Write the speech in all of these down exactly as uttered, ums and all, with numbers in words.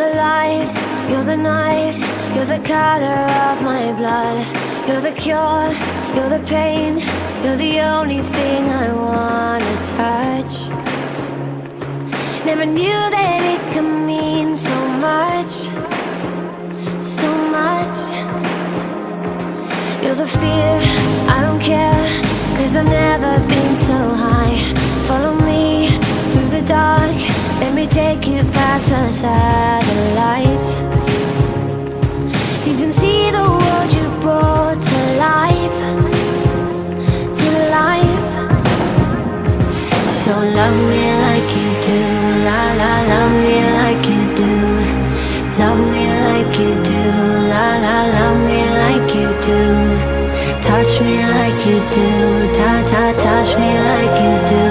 the light, you're the night, you're the color of my blood. You're the cure, you're the pain, you're the only thing I wanna touch. Never knew that it could mean so much, so much. You're the fear, I don't care, cause I've never been so high. Follow me through the dark, let me take you past the satellites. You can see the world you brought to life, to life. So love me like you do, la la, love me like you do. Love me like you do, la la, love me like you do. Touch me like you do, ta ta, touch me like you do.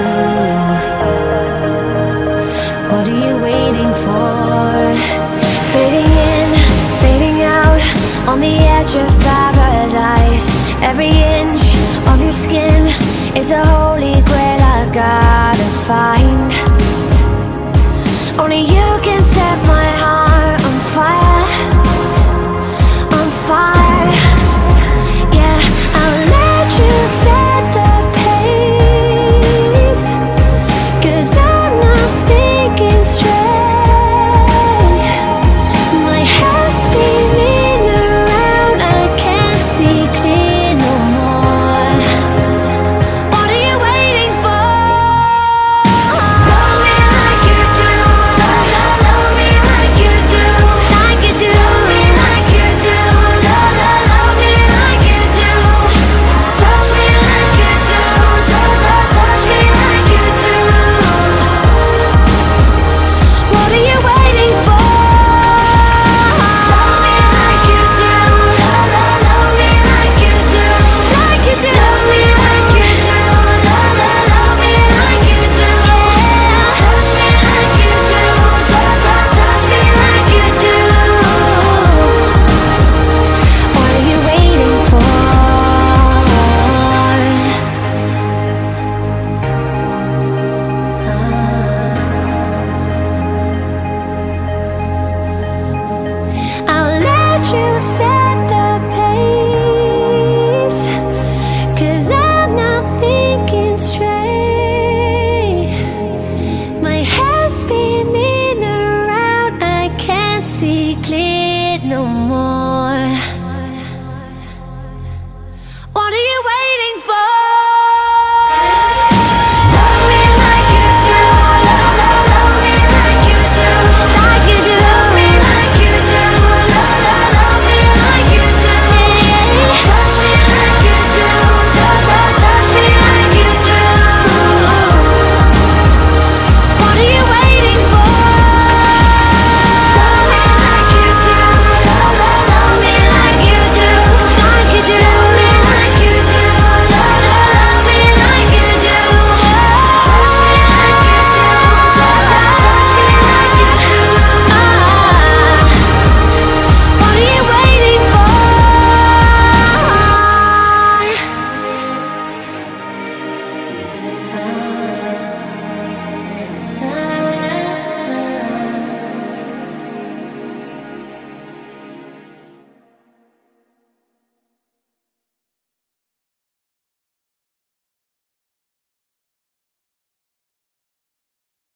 What are you waiting for? Fading in, fading out, on the edge of paradise. Every inch of your skin is a holy grail I've gotta find. Only you